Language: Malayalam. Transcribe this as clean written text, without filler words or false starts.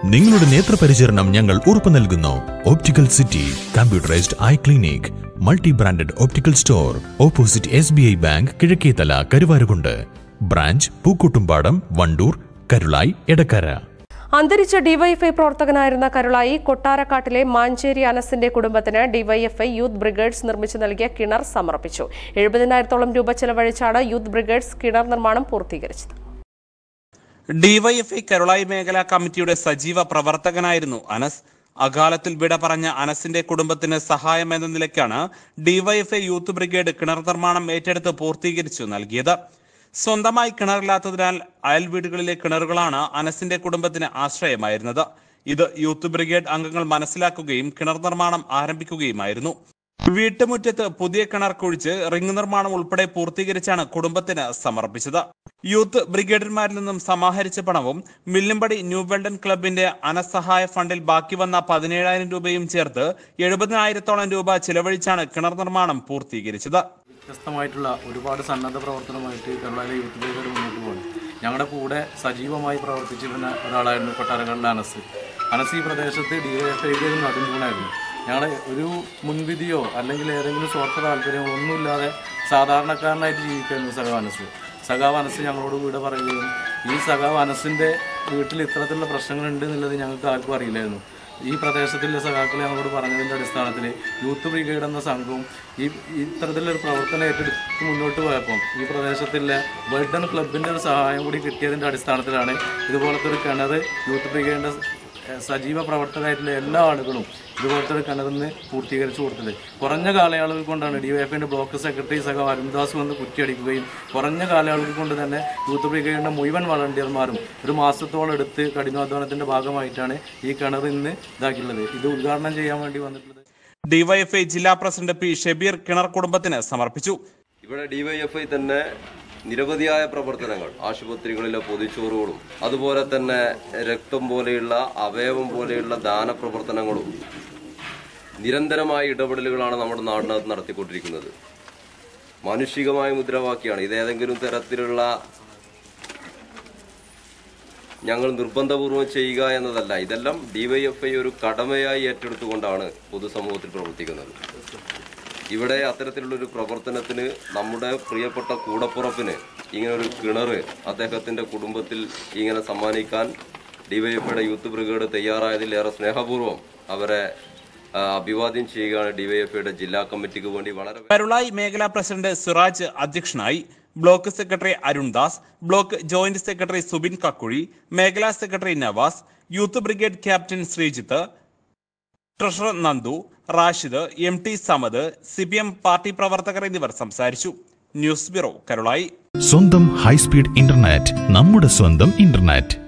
നിങ്ങളുടെ നേത്രപരിചരണം ഞങ്ങൾ ഉറപ്പു നൽകുന്നു. Optical city computerised eye clinic, multi branded optical store, opposite SBI bank, Kizhakkethala, Karuvarakundu. Branch Pookkottumpadam, Wandoor, Karulai, Edakkara. അന്തരിച്ച ഡിവൈഎഫ്ഐ പ്രവർത്തകനായിരുന്ന കരുളായി കൊട്ടാരക്കാട്ടിലെ മാഞ്ചേരി അനസിന്റെ കുടുംബത്തിന് ഡിവൈഎഫ്ഐ യൂത്ത് ബ്രിഗേഡ്സ് നിർമ്മിച്ചു നൽകിയ കിണർ സമർപ്പിച്ചു. 70,000 രൂപ ചെലവഴിച്ചാണ് യൂത്ത് ബ്രിഗേഡ്സ് കിണർ നിർമ്മാണം പൂർത്തീകരിച്ചത്. ഡിവൈഎഫ്ഐ കരുളായി മേഖലാ കമ്മിറ്റിയുടെ സജീവ പ്രവർത്തകനായിരുന്നു അനസ്. അകാലത്തിൽ വിട പറഞ്ഞ അനസിന്റെ കുടുംബത്തിന് സഹായം എന്ന നിലയ്ക്കാണ് ഡിവൈഎഫ്ഐ യൂത്ത് ബ്രിഗേഡ് കിണർ നിർമ്മാണം ഏറ്റെടുത്ത് പൂർത്തീകരിച്ചു നൽകിയത്. സ്വന്തമായി കിണറില്ലാത്തതിനാൽ അയൽ വീടുകളിലെ കിണറുകളാണ് അനസിന്റെ കുടുംബത്തിന് ആശ്രയമായിരുന്നത്. ഇത് യൂത്ത് ബ്രിഗേഡ് അംഗങ്ങൾ മനസ്സിലാക്കുകയും കിണർ നിർമ്മാണം ആരംഭിക്കുകയുമായിരുന്നു. വീട്ടുമുറ്റത്ത് പുതിയ കിണർ കുഴിച്ച് റിംഗ് നിർമ്മാണം ഉൾപ്പെടെ പൂർത്തീകരിച്ചാണ് കുടുംബത്തിന് സമർപ്പിച്ചത്. യൂത്ത് ബ്രിഗേഡർമാരിൽ നിന്നും സമാഹരിച്ച പണവും മില്ലുംപടി ന്യൂ വെൽഡൻ ക്ലബിന്റെ അനസഹായ ഫണ്ടിൽ ബാക്കി വന്ന 17,000 രൂപയും ചേർത്ത് 70,000 രൂപ ചിലവഴിച്ചാണ് കിണർ നിർമ്മാണം പൂർത്തീകരിച്ചത്. വ്യത്യസ്തമായിട്ടുള്ള ഒരുപാട് സന്നദ്ധ പ്രവർത്തനമായിട്ട് കരുളായിലെ യൂത്ത് ബ്രിഗേഡ് മുന്നോട്ട് പോകുന്നു. ഞങ്ങളുടെ കൂടെ സജീവമായി പ്രവർത്തിച്ചിരുന്ന ഒരാളായിരുന്നു കൊട്ടാരക്കാടിലെ അനസ്. ഈ പ്രദേശത്ത് ഡിവൈഎഫ്ഐയുടെ ഒരു നടുംതൂണായിരുന്നു. ഞങ്ങളെ ഒരു മുൻവിധിയോ അല്ലെങ്കിൽ ഏതെങ്കിലും സ്വാർത്ഥ താല്പര്യമോ ഒന്നുമില്ലാതെ സാധാരണക്കാരനായിട്ട് ജീവിക്കായിരുന്നു സഖാവ് അനസ് ഞങ്ങളോട് വീട് പറയുകയും ഈ സഖാവ് അനസിൻ്റെ വീട്ടിൽ ഇത്തരത്തിലുള്ള പ്രശ്നങ്ങളുണ്ട് എന്നുള്ളത് ഞങ്ങൾക്ക് ആർക്കും അറിയില്ലായിരുന്നു. ഈ പ്രദേശത്തിലെ സഖാക്കൾ ഞങ്ങളോട് പറഞ്ഞതിൻ്റെ അടിസ്ഥാനത്തിൽ യൂത്ത് ബ്രിഗേഡ് എന്ന സംഘവും ഇത്തരത്തിലൊരു പ്രവർത്തനം ഏറ്റെടുത്ത് മുന്നോട്ട് പോയപ്പം ഈ പ്രദേശത്തിലെ വെൽഡൺ ക്ലബിൻ്റെ ഒരു സഹായം കൂടി കിട്ടിയതിൻ്റെ അടിസ്ഥാനത്തിലാണ് ഇതുപോലത്തെ ഒരു കിണർ യൂത്ത് ബ്രിഗേഡിൻ്റെ സജീവ പ്രവർത്തകരായിട്ടുള്ള എല്ലാ ആളുകളും ഇതുപോലത്തെ ഒരു കിണറിന് പൂർത്തീകരിച്ചു കൊടുത്തത്. കുറഞ്ഞ കാലയളവിൽ കൊണ്ടാണ് ഡിവൈഎഫ്ഐൻ്റെ ബ്ലോക്ക് സെക്രട്ടറി സഖാവ് അരുൺദാസ് വന്ന് കുറ്റിയടിക്കുകയും കുറഞ്ഞ കാലയളവിൽ കൊണ്ട് തന്നെ യൂത്ത് ബ്രിഗേഡിൻ്റെ മുഴുവൻ വളണ്ടിയർമാരും ഒരു മാസത്തോളം എടുത്ത് കഠിനാധ്വാനത്തിൻ്റെ ഭാഗമായിട്ടാണ് ഈ കിണർ ഇന്ന് ഇതാക്കിയുള്ളത്. ഇത് ഉദ്ഘാടനം ചെയ്യാൻ വേണ്ടി വന്നിട്ടുള്ളത് ഡിവൈഎഫ്ഐ ജില്ലാ പ്രസിഡന്റ് പി ഷബീർ കിണർ കുടുംബത്തിന് സമർപ്പിച്ചു. ഇവിടെ ഡിവൈഎഫ്ഐ തന്നെ നിരവധിയായ പ്രവർത്തനങ്ങൾ, ആശുപത്രികളിലെ പൊതിച്ചോറുകളും അതുപോലെ തന്നെ രക്തം പോലെയുള്ള അവയവം പോലെയുള്ള ദാന പ്രവർത്തനങ്ങളും നിരന്തരമായ ഇടപെടലുകളാണ് നമ്മുടെ നാടിനകത്ത് നടത്തിക്കൊണ്ടിരിക്കുന്നത്. മാനുഷികമായ മുദ്രാവാക്യമാണ് ഇത്. ഏതെങ്കിലും തരത്തിലുള്ള ഞങ്ങൾ നിർബന്ധപൂർവ്വം ചെയ്യുക എന്നതല്ല. ഇതെല്ലാം ഡിവൈഎഫ്ഐ ഒരു കടമയായി ഏറ്റെടുത്തുകൊണ്ടാണ് പൊതുസമൂഹത്തിൽ പ്രവർത്തിക്കുന്നത്. ഇവിടെ അത്തരത്തിലുള്ളൊരു പ്രവർത്തനത്തിന് നമ്മുടെ പ്രിയപ്പെട്ട കൂടപ്പുറപ്പിന് ഇങ്ങനൊരു കിണർ അദ്ദേഹത്തിൻ്റെ കുടുംബത്തിൽ ഇങ്ങനെ സമ്മാനിക്കാൻ ഡിവൈഎഫ്ഐയുടെ യൂത്ത് ബ്രിഗേഡ് തയ്യാറായതിൽ ഏറെ സ്നേഹപൂർവ്വം അവരെ അഭിവാദ്യം ചെയ്യുകയാണ് ഡിവൈഎഫ്ഐയുടെ ജില്ലാ കമ്മിറ്റിക്ക് വേണ്ടി. കരുളായി മേഖലാ പ്രസിഡന്റ് സിറാജ് അധ്യക്ഷനായി. Block secretary Arundas, block joint secretary Subin Kakkuzhi, മേഖലാ secretary Navas, youth brigade captain Sreejith, treasurer Nandu, Rashid, MT Samad, CPM party പ്രവർത്തകർ എന്നിവർ സംസാരിച്ചു. News bureau, Karulai. സ്വന്തം ഹൈസ്പീഡ് ഇന്റർനെറ്റ്, നമ്മുടെ സ്വന്തം ഇന്റർനെറ്റ്.